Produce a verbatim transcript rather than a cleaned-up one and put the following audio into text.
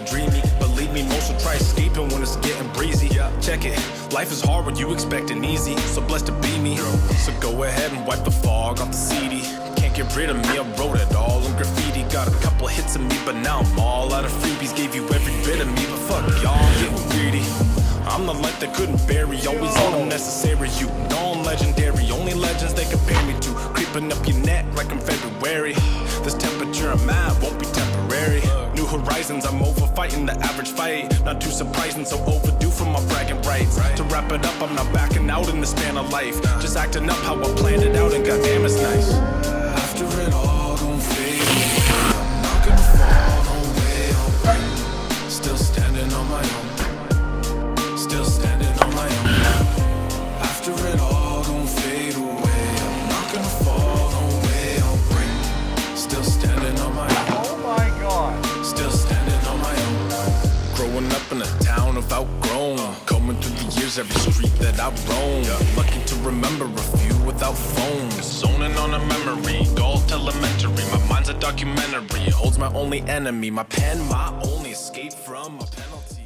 dreamy. Believe me, most will try escaping when it's getting breezy. Check it, life is hard when you expect an easy. So blessed to be me. So go ahead and wipe the fog off the C D. Can't get rid of me, I wrote it all in graffiti. Got a couple hits of me, but now I'm all out of freebies. Gave you every bit of me, but fuck y'all, getting greedy. I'm the light that couldn't bury, always on unnecessary. You know I'm legendary, only legends they compare me to. Creeping up your neck like I'm February. This temperature I'm at won't be temporary. New horizons, I'm over fighting the average fight. Not too surprising, so overdue for my bragging rights. To wrap it up, I'm not backing out in the span of life. Just acting up how I planned it out, and goddamn it's nice. After it all gon' fade away, I'm not gonna fall, no way, I'll break. Still standing on my own. Still standing on my own. After it all gon' fade away, I'm not gonna fall, no way, I'll break. Still standing on my own. Oh my God. Still standing on my own. Growing up in a town of outgrown. Combing through the years, every street that I roam. Lucky to remember a few without phones. Zoning on a memory, dull elementary. My mind's a documentary, it holds my only enemy. My pen, my only escape from a penalty.